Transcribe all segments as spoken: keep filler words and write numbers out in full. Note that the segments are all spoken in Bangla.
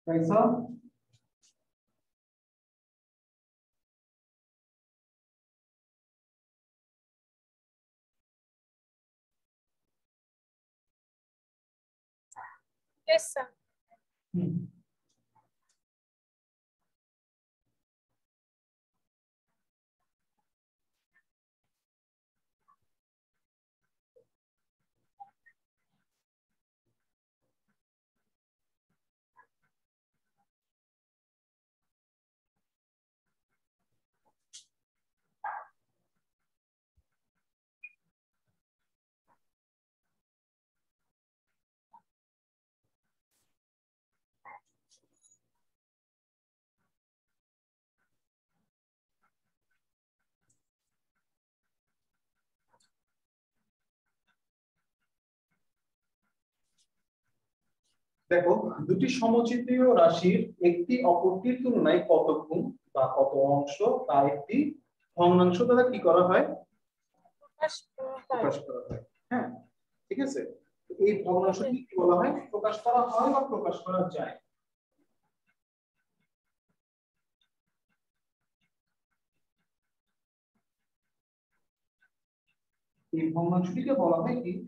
कैसा? Yes, sir. हम्म দেখো, দুটি সমচিত্রীয় রাশির একটি অপরটির তুলনায় কত গুণ বা কত অংশ তা একটি ভগ্নাংশ দ্বারা কি করা হয়? প্রকাশ করা হয়। হ্যাঁ, ঠিক আছে। এই ভগ্নাংশটি কি বলা হয়? প্রকাশ করা হয় বা প্রকাশ করা যায়। এই ভগ্নাংশটিকে বলা হয় কি?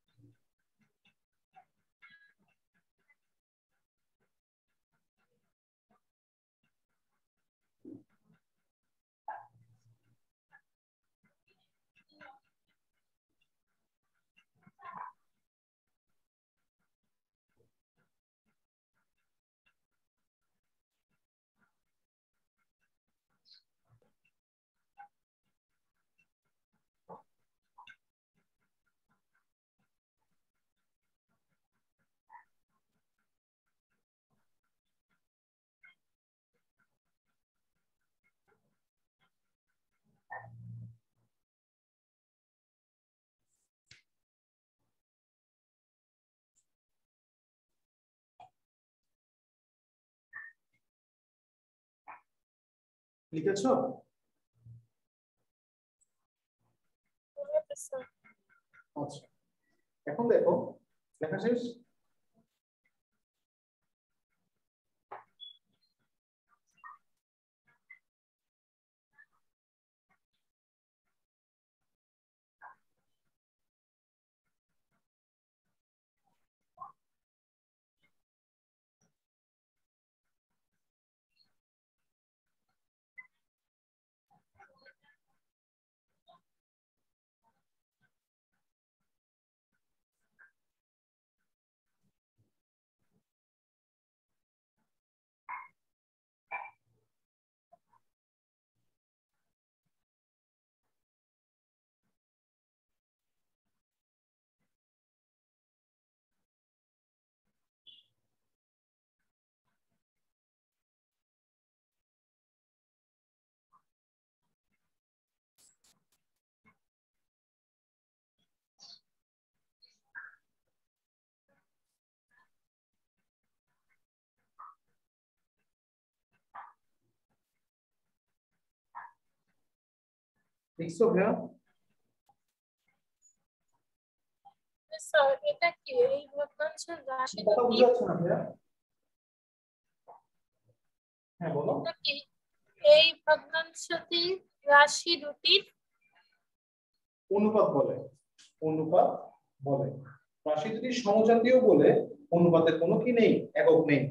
লিখেছো? আচ্ছা, এখন দেখো, লেখা শেষ? লিখছো ভাইয়া? স্যার, এটা কি এই ভগ্নাংশের রাশি কথা দুটি? বুঝা যাচ্ছে না ভাইয়া? হ্যাঁ বলো। এটা কি এই ভগ্নাংশটি রাশি দুটির অনুপাত বলে। অনুপাত বলে। রাশি যদি সমজাতীয় বলে অনুপাতের কোনো কি নেই, একক নেই।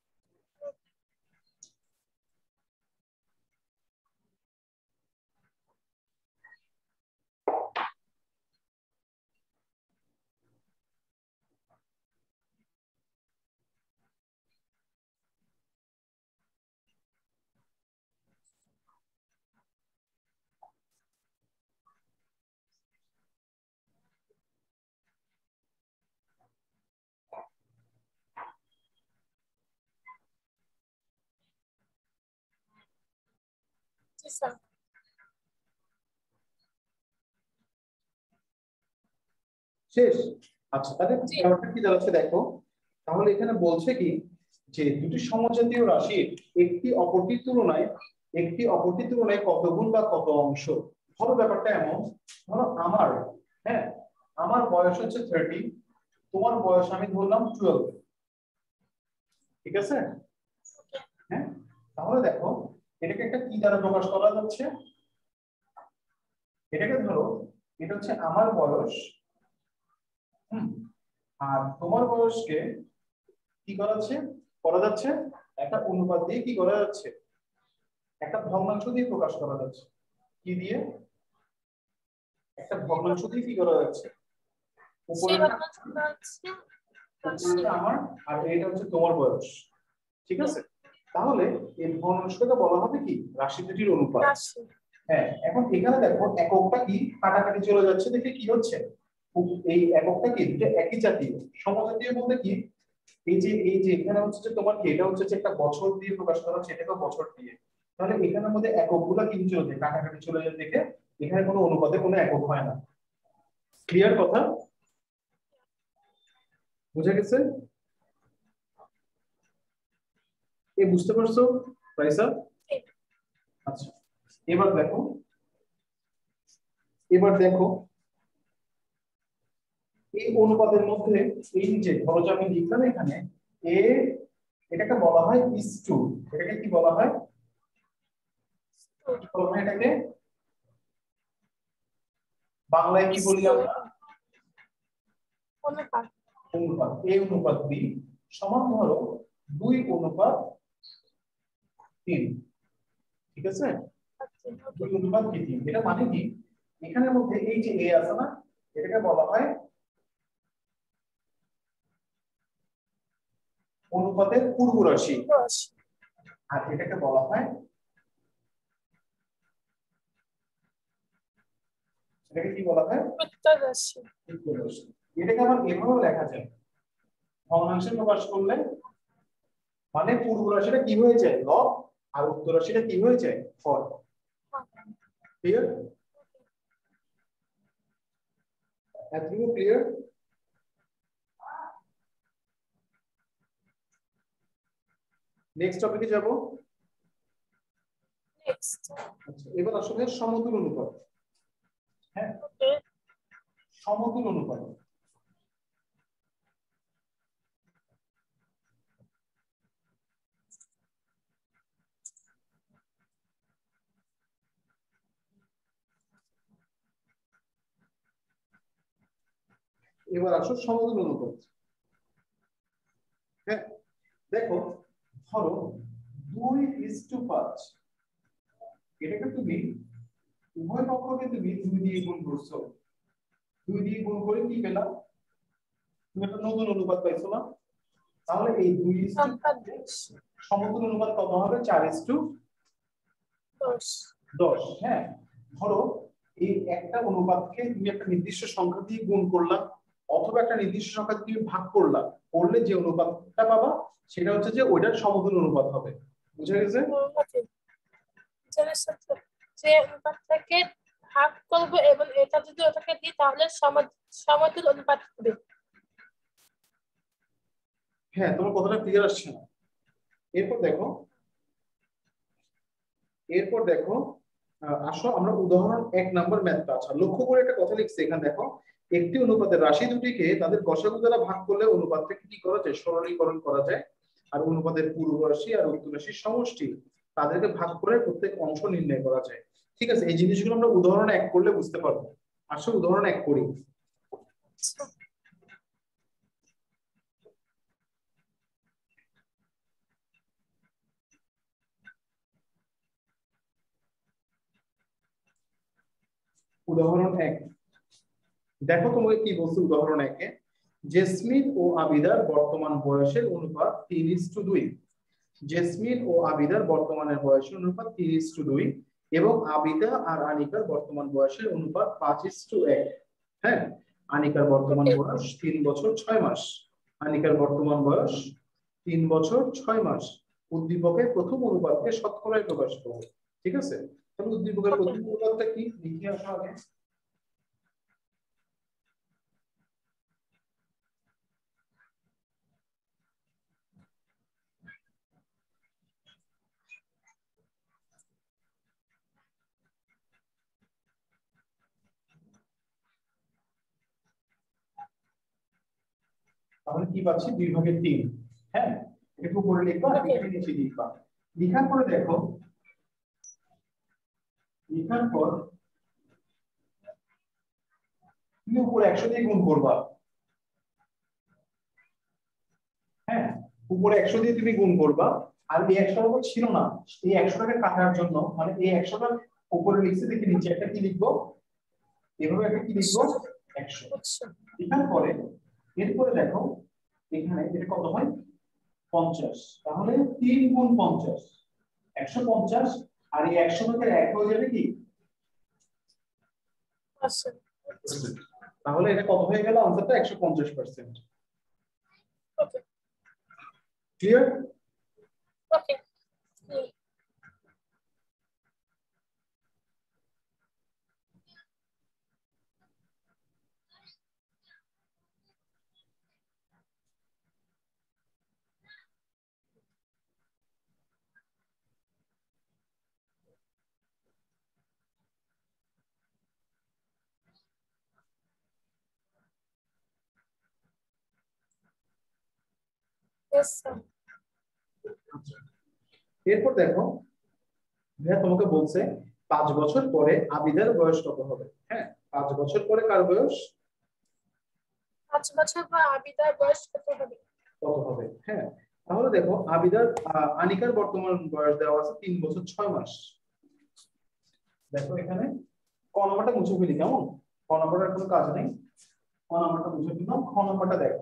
শেষ? আচ্ছা, তাহলে ব্যাপারটা কি দাঁড়াচ্ছে দেখো। তাহলে এখানে বলছে কি যে দুটি সমজাতীয় রাশির একটি অপরটির তুলনায় একটি অপরটির তুলনায় কত গুণ বা কত অংশ। ধরো ব্যাপারটা এমন, ধরো আমার, হ্যাঁ, আমার বয়স হচ্ছে থার্টি, তোমার বয়স আমি ধরলাম টুয়েলভ, ঠিক আছে? হ্যাঁ, তাহলে দেখো এটাকে একটা কি দ্বারা প্রকাশ করা যাচ্ছে, এটাকে ধরো এটা হচ্ছে আমার বয়স, হুম, আর তোমার বয়সকে কি করা যাচ্ছে করা যাচ্ছে একটা অনুপাত দিয়ে কি করা যাচ্ছে, একটা ভগ্নাংশ দিয়ে প্রকাশ করা যাচ্ছে। কি দিয়ে? একটা ভগ্নাংশ দিয়ে কি করা যাচ্ছে, সেই উপরেরটা ভগ্নাংশটা হচ্ছে উপরেরটা আমার আর এটা হচ্ছে তোমার বয়স, ঠিক আছে? তাহলে এই ভগ্নাংশটাকে বলা হবে কি রাশি দুটির অনুপাত। রাশি। হ্যাঁ, এখন এখানে দেখো এককটা কি কাটাকাটি চলে যাচ্ছে, দেখে কি হচ্ছে এই এককটা কি দুটো একই জাতীয়। সমজাতীয় বলতে কি এই যে এই যে এখানে হচ্ছে যে তোমার কি এটা হচ্ছে যে একটা বছর দিয়ে প্রকাশ করা হচ্ছে, এটাকে বছর দিয়ে, তাহলে এখানের মধ্যে এককগুলো কি চলে যায় কাটাকাটি চলে যায়, দেখে এখানে কোনো অনুপাতে কোনো একক হয় না। ক্লিয়ার কথা? বুঝা গেছে? এই বুঝতে পারছো রাইসা? আচ্ছা, এবার দেখো এবার দেখো এই অনুপাতের মধ্যে এই যে ধরো যে আমি লিখলাম এখানে এ, এটাকে বলা হয় ইস টু, এটাকে কি বলা হয়, কি বলা হয় এটাকে বাংলায় কি বলি আমরা, অনুপাত। অনুপাত। এই অনুপাত বি সমান ধরো দুই অনুপাত তিন, ঠিক আছে? দুই অনুপাত কি তিন, এটা মানে কি এখানের মধ্যে এই যে এ আছে না, এটাকে বলা হয় অনুপাতের পূর্ব রাশি, আর এটাকে বলা হয় এটাকে কি বলা হয় উত্তর রাশি। উত্তর রাশি। এটাকে আবার এভাবেও লেখা যায় ভগ্নাংশে প্রকাশ করলে, মানে পূর্ব রাশিটা কি হয়ে যায় লব আর উত্তর রাশিটা কি হয়ে যায় হর। ক্লিয়ার? এতটুকু ক্লিয়ার? নেক্সট টপিকে যাব। নেক্সট। আচ্ছা, এবার আসলে সমতুল অনুপাত। হ্যাঁ, ওকে। সমতুল অনুপাত। এবার আসো সমতুল অনুপাত। হ্যাঁ, দেখো ধরো দুই ইস টু পাঁচ, এটাকে তুমি উভয় পক্ষকে তুমি দুই দিয়ে গুণ করছো, দুই দিয়ে গুণ করে কি পেলাম, তুমি একটা নতুন অনুপাত পাইছো না? তাহলে এই দুই ইস টু সমতুল অনুপাত কত হবে? চার ইস টু দশ। দশ। হ্যাঁ, ধরো এই একটা অনুপাতকে তুমি একটা নির্দিষ্ট সংখ্যা দিয়ে গুণ করলা অথবা একটা নির্দিষ্ট সংখ্যা দিয়ে ভাগ করলা, করলে যে অনুপাতটা পাবা সেটা হচ্ছে যে ওইটার সমতুল অনুপাত হবে। বুঝা গেছে? যে অনুপাতটাকে ভাগ করব এবং এটা যদি ওটাকে দিই তাহলে সমতুল অনুপাত হবে। হ্যাঁ, তোমার কথাটা ক্লিয়ার আসছে না। এরপর দেখো এরপর দেখো আসো আমরা উদাহরণ এক নম্বর ম্যাথটা, আচ্ছা লক্ষ্য করে একটা কথা লিখছে এখানে দেখো, একটি অনুপাতের রাশি দুটিকে তাদের গসাগু দ্বারা ভাগ করলে অনুপাতটাকে কি করা যায় সরলীকরণ করা যায়, আর অনুপাতের পূর্ব রাশি আর উত্তর রাশির সমষ্টি তাদেরকে ভাগ করে প্রত্যেক অংশ নির্ণয় করা যায়। ঠিক আছে, এই জিনিসগুলো আমরা উদাহরণ এক করলে বুঝতে পারবো। আসো উদাহরণ এক করি। উদাহরণ এক, দেখো তোমাকে কি বলছে উদাহরণ একে, জেসমিন ও আবিদার বর্তমান বয়সের অনুপাত তিন ইস টু দুই। জেসমিন ও আবিদার বর্তমানের বয়সের অনুপাত তিন ইস টু দুই এবং আবিদা আর আনিকার বর্তমান বয়সের অনুপাত পাঁচ ইস টু এক। হ্যাঁ, আনিকার বর্তমান বয়স তিন বছর ছয় মাস, আনিকার বর্তমান বয়স তিন বছর ছয় মাস। উদ্দীপকের প্রথম অনুপাতকে শতকরায় প্রকাশ করো। ঠিক আছে, তাহলে উদ্দীপকের প্রথম অনুপাতটা কি লিখে আসা আগে। তাহলে কি পাচ্ছি দুই ভাগের তিন। হ্যাঁ, একটু উপরে লিখবা, এখানে নিচে লিখবা। লিখার পরে দেখো, লিখার পর তুমি উপরে একশো দিয়ে গুণ করবা। হ্যাঁ, উপরে একশো দিয়ে তুমি গুণ করবা। আর এই একশোটা তো ছিল না, এই একশোটাকে কাটার জন্য, মানে এই একশোটার উপরে লিখছে দেখে নিচে একটা কি লিখবো, এভাবে একটা কি লিখবো, একশো। লিখার পরে এরপরে দেখো এখানে এটা কত হয়, পঞ্চাশ। তাহলে তিন গুণ পঞ্চাশ, একশো পঞ্চাশ। আর এই একশো ভাগের এক হয়ে যাবে কি, তাহলে এটা কত হয়ে গেল, আনসারটা একশো পঞ্চাশ percent. Clear? Okay. Yes, sir. এরপর দেখো ভাইয়া তোমাকে বলছে পাঁচ বছর পরে আবিদার বয়স কত হবে। হ্যাঁ, পাঁচ বছর পরে কার বয়স, পাঁচ বছর পর আবিদার বয়স কত হবে? কত হবে। হ্যাঁ, তাহলে দেখো আবিদার আহ, আনিকার বর্তমান বয়স দেওয়া আছে তিন বছর ছয় মাস। দেখো এখানে ক নাম্বারটা মুছে ফেলি, কেমন, ক নাম্বারের কোনো কাজ নেই, ক নাম্বারটা মুছে ফেললাম। খ নাম্বারটা দেখো,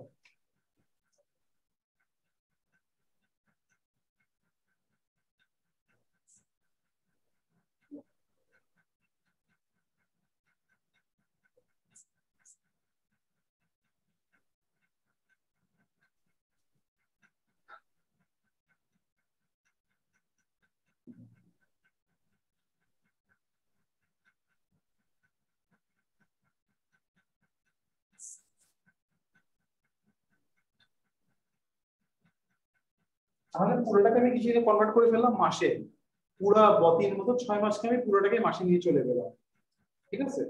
তাহলে পুরোটাকে আমি কিসে কনভার্ট করে ফেললাম, মাসে। পুরা বতির মতো ছয় মাসকে আমি পুরোটাকে মাসে নিয়ে চলে গেলাম। ঠিক আছে,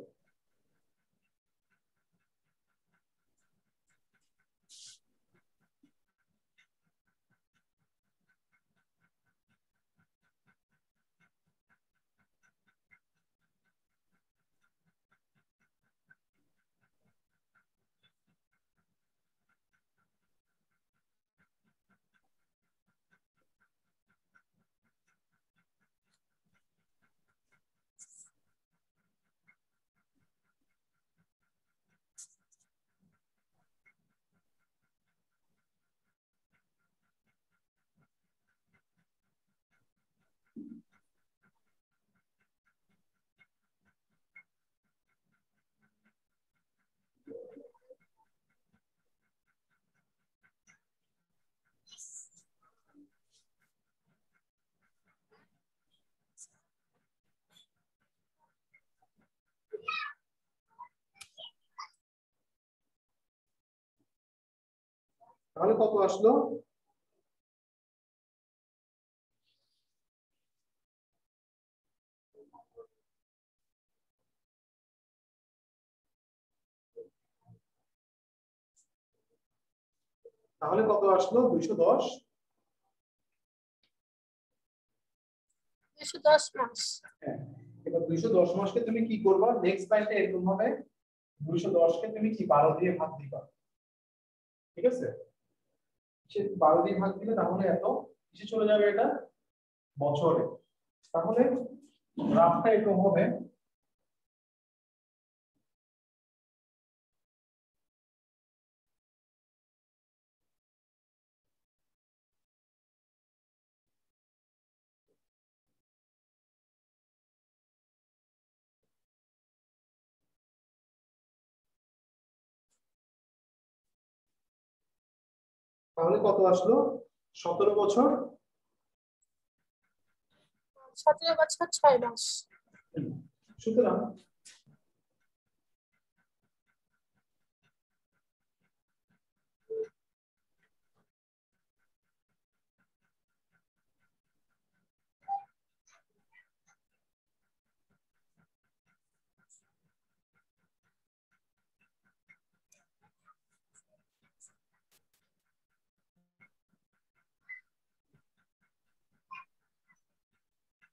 তাহলে কত আসলো, তাহলে কত আসলো, দুইশো দশ। দুইশো দশ মাস। হ্যাঁ, এবার দুইশো দশ মাসকে তুমি কি করবা, নেক্সট লাইনটা এরকম হবে, দুইশো দশ কে তুমি কি বারো দিয়ে ভাগ দিবা। ঠিক আছে, সে বারো দিয়ে ভাগ দিলে তাহলে এত কিসে চলে যাবে, এটা বছরে। তাহলে গ্রাফটা এরকম হবে, তাহলে কত আসলো, সতেরো বছর। সতেরো বছর ছয় মাস। সুতরাং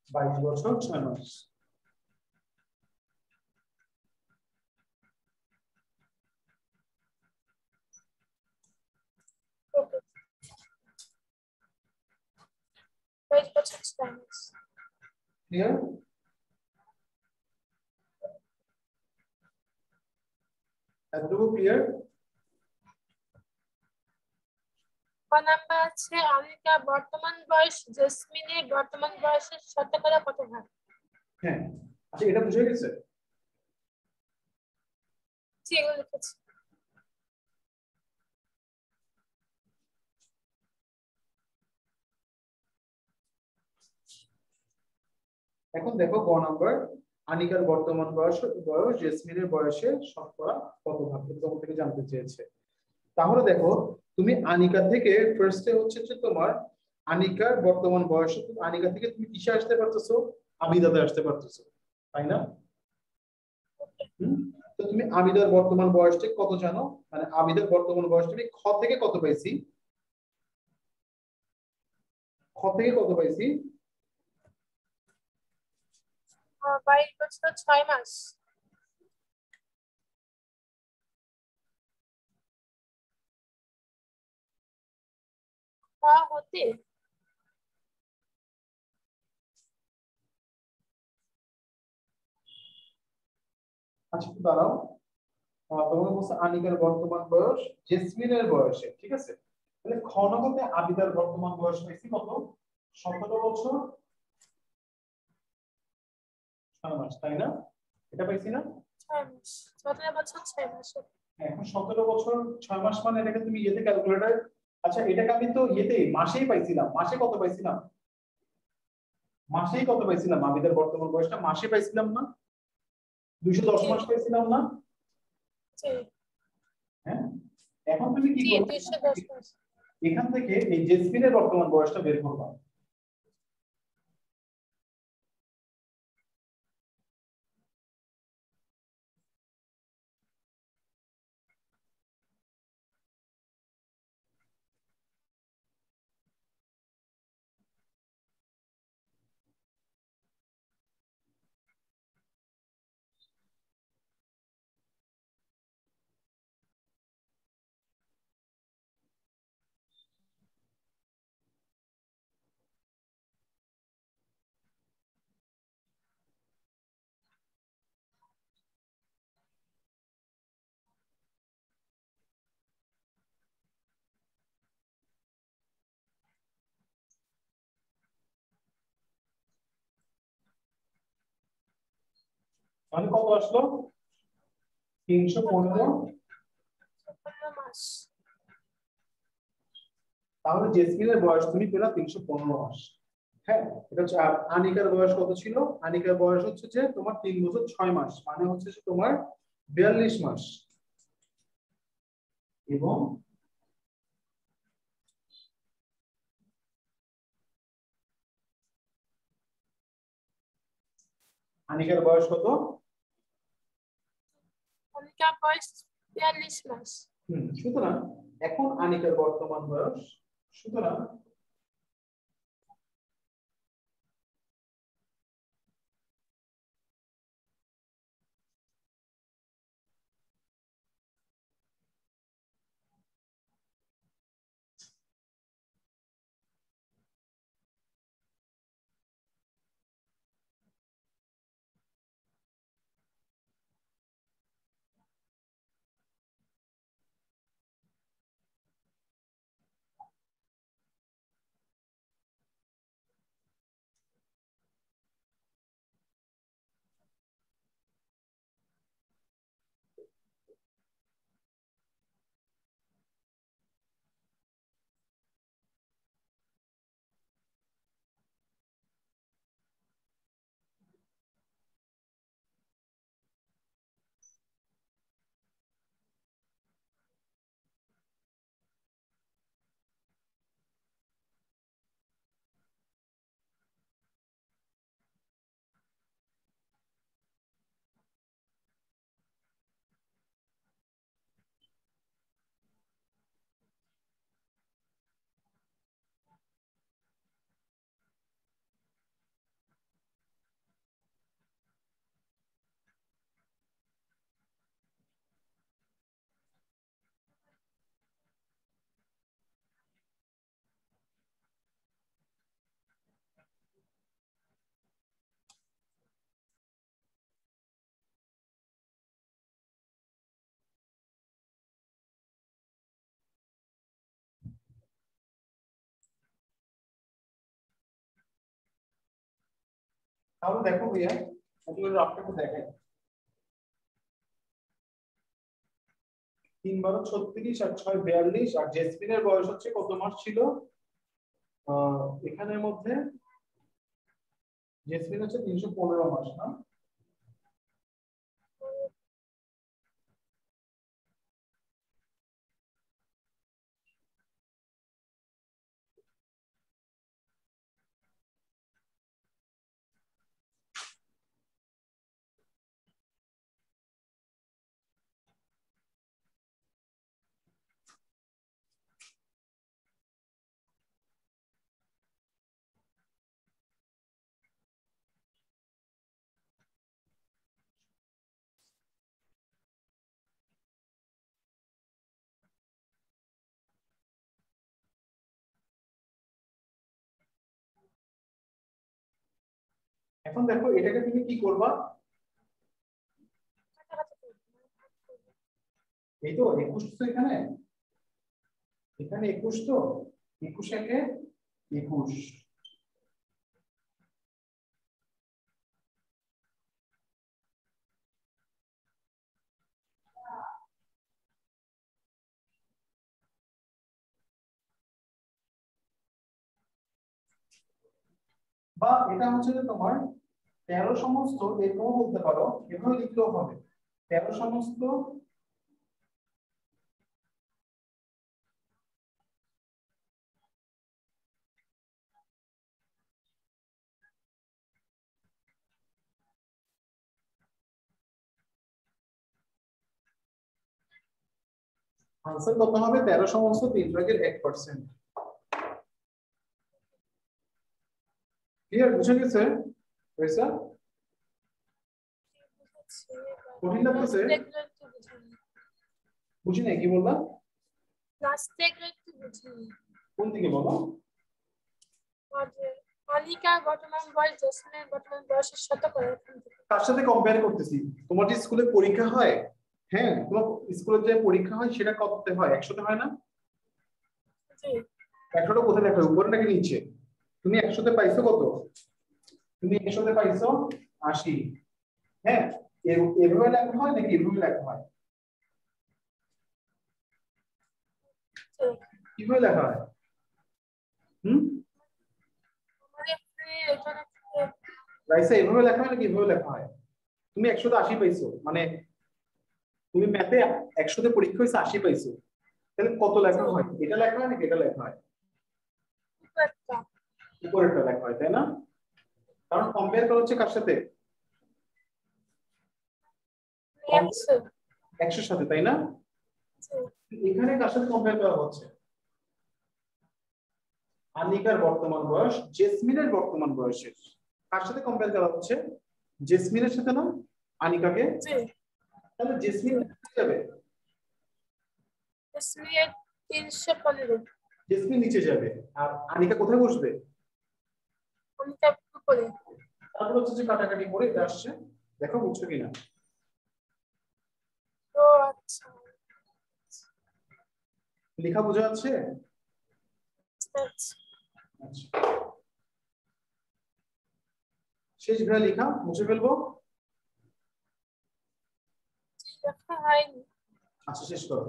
বাইশ বছর ছয় মাস। Okay. বাইশ বছর ছয় মাস। ক্লিয়ার? এতটুকু ক্লিয়ার? ক নাম্বার আছে অনিকা বর্তমান বয়স জেসমিনের বর্তমান বয়সের শতকরা কত ভাগ? হ্যাঁ, আচ্ছা এটা বুঝে গেছে? জি, এগুলো লিখেছি। এখন দেখো গ নাম্বার, আনিকার বর্তমান বয়স বয়স জেসমিনের বয়সের শতকরা কত ভাগ, এটা তোমার থেকে জানতে চেয়েছে। তাহলে দেখো তুমি আনিকা থেকে ফার্স্টে হচ্ছে যে তোমার আনিকার বর্তমান বয়স, আনিকা থেকে তুমি কিসে আসতে পারতেছো? আবিদাতে আসতে পারতেছো, তাই না? হুম, তো তুমি আবিদার বর্তমান বয়সটা কত জানো? মানে আবিদার বর্তমান বয়সটা আমি খ থেকে কত পাইছি? খ থেকে কত পাইছি? আহ, বাইশ বছর ছয় মাস। ক হতে আচ্ছা একটু দাঁড়াও, আহ, তোমাকে বলছে আনিকার বর্তমান বয়স জেসমিনের বয়সে, ঠিক আছে? তাহলে খ নম্বরে আবিদার বর্তমান বয়স পাইছি কত? সতেরো বছর ছয় মাস, তাই না? এটা পাইছি না? ছয় মাস, সতেরো বছর ছয় মাস। হ্যাঁ, এখন সতেরো বছর ছয় মাস মানে এটাকে তুমি ইয়েতে ক্যালকুলেটর, আচ্ছা এটাকে আমি তো ইয়েতে মাসেই পাইছিলাম, মাসে কত পাইছিলাম? মাসেই কত পাইছিলাম? আবিদার বর্তমান বয়সটা মাসে পাইছিলাম না? দুইশো দশ জি মাস পাইছিলাম না? জি হ্যাঁ, এখন তুমি কি জি করবে? দুইশো দশ মাস। এখান থেকে এই জেসমিনের বর্তমান বয়সটা বের করবা। তাহলে কত আসলো? তিনশো পনেরো। পনেরো মাস। তাহলে জেসমিনের বয়স তুমি পেলা তিনশো পনেরো মাস। হ্যাঁ, এটা হচ্ছে। আর আনিকার বয়স কত ছিল? আনিকার বয়স হচ্ছে যে তোমার তিন বছর ছয় মাস, মানে হচ্ছে যে তোমার বিয়াল্লিশ মাস। এবং আনিকার বয়স কত? অনিকা বয়স বিয়াল্লিশ মাস। হম, সুতরাং এখন আনিকার বর্তমান বয়স, সুতরাং তাহলে দেখো ভাইয়া আমি রাফটা একটু দেখাই। তিন বারো ছত্রিশ আর ছয় বিয়াল্লিশ, আর জেসমিনের বয়স হচ্ছে কত মাস ছিল আহ এখানের মধ্যে? জেসমিন হচ্ছে তিনশো পনেরো মাস না? এখন দেখো এটাকে তুমি কি করবা? এই তো একুশ তো এখানে, এখানে একুশ তো, একুশ একে একুশ, বা এটা হচ্ছে যে তোমার তেরো সমস্ত, এরকম বলতে পারো, এভাবে লিখলেও হবে। তেরো সমস্ত আনসার কত হবে? তেরো সমস্ত তিন ভাগের এক পার্সেন্ট। ক্লিয়ার? বুঝে গেছে পয়সা? কঠিন লাগতেছে? বুঝি নাই, কি বললাম? কোন দিকে বলো? আনিকার বর্তমান বয়স জেসমিনের বর্তমান বয়সের সাথে করে। তার সাথে কম্পেয়ার করতেছি। তোমার যে স্কুলে পরীক্ষা হয়, হ্যাঁ তোমার স্কুলে যে পরীক্ষা হয় সেটা কততে হয়? একশোতে হয় না? জি। একশোটা কোথায় লেখা হয়, উপরে নাকি নিচে? তুমি একশোতে পাইছো কত? তুমি একশোতে পাইছো আশি। হ্যাঁ, এভাবে লেখা হয় নাকি এভাবে লেখা হয়? কিভাবে লেখা হয়? হুম, রাইসা এভাবে লেখা হয় নাকি এভাবে লেখা হয়? তুমি একশোতে আশি পাইছো, মানে তুমি ম্যাথে একশোতে পরীক্ষা হয়েছে আশি পাইছো, তাহলে কত লেখা হয়? এটা লেখা হয় নাকি এটা লেখা হয়? উপরেরটা লেখা হয়, তাই না? কারণ কম্পেয়ার করা হচ্ছে কার সাথে? একশোর সাথে, তাই না? এখানে কার সাথে কম্পেয়ার করা হচ্ছে? আনিকার বর্তমান বয়স জেসমিনের বর্তমান বয়সের কার সাথে কম্পেয়ার করা হচ্ছে? জেসমিনের সাথে না, আনিকাকে। তাহলে জেসমিন নিচে যাবে, তিনশো পনেরো। জেসমিন নিচে যাবে আর আনিকা কোথায় বসবে? তারপর হচ্ছে যে কাটাকাটি করে এটা আসছে। দেখো বুঝছো কিনা? ও আচ্ছা, লেখা বোঝা যাচ্ছে? আচ্ছা। শেষ ঘরে লেখা মুছে ফেলবো। আচ্ছা শেষ করো।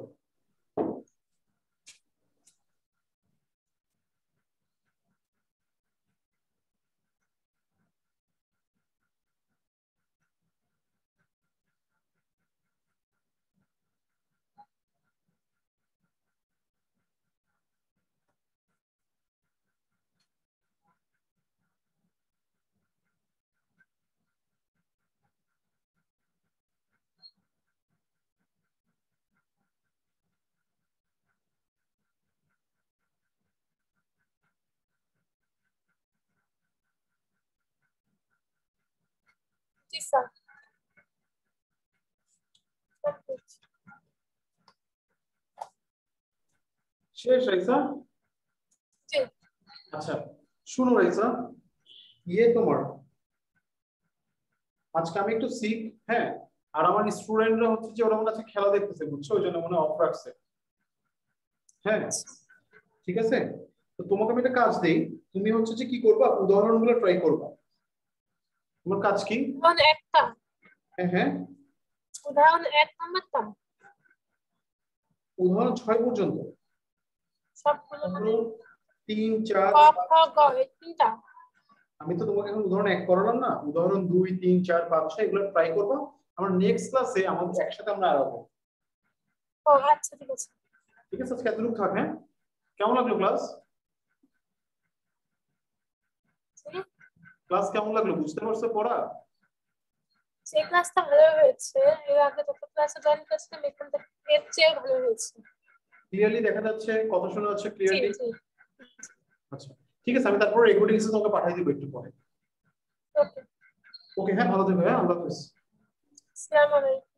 শেষ রাইসা? আচ্ছা শুনো রাইসা, ইয়ে তোমার আজকে আমি একটু সিক, হ্যাঁ, আর আমার স্টুডেন্টরা হচ্ছে যে ওরা মনে হচ্ছে খেলা দেখতেছে, বুঝছো, ওই জন্য মনে অফ রাখছে। হ্যাঁ ঠিক আছে, তো তোমাকে আমি একটা কাজ দেই, তুমি হচ্ছে যে কি করবা, উদাহরণগুলো ট্রাই করবা। তোমার কাজ কি? উদাহরণ একটা হ্যাঁ হ্যাঁ উদাহরণ এক নম্বরটা উদাহরণ ছয় পর্যন্ত সবগুলো মানে তিন চার ক খ গ এই তিনটা। আমি তো তোমাকে এখন উদাহরণ এক করালাম না, উদাহরণ দুই তিন চার পাঁচ ছয় এগুলো ট্রাই করবো। আমার নেক্সট ক্লাসে আমাদের একসাথে আমরা আগাবো। ও আচ্ছা ঠিক আছে ঠিক আছে, আজকে এতটুকু থাক। হ্যাঁ, কেমন লাগলো ক্লাস? ক্লাস কেমন লাগলো? বুঝতে পারছো পড়া? সেই ক্লাসটা ভালো হয়েছে, এর আগে যত ক্লাসে জয়েন করেছিলাম এখান থেকে এর চেয়ে ভালো হয়েছে। ক্লিয়ারলি দেখা যাচ্ছে, কথা শোনা যাচ্ছে জি ক্লিয়ারলি? জি আচ্ছা ঠিক আছে, আমি তারপর রেকর্ডিংস তোমাকে পাঠিয়ে দিব একটু পরে। ওকে ওকে হ্যাঁ, ভালো থেকো। হ্যাঁ, আল্লাহ হাফেজ। আসসালামু আলাইকুম।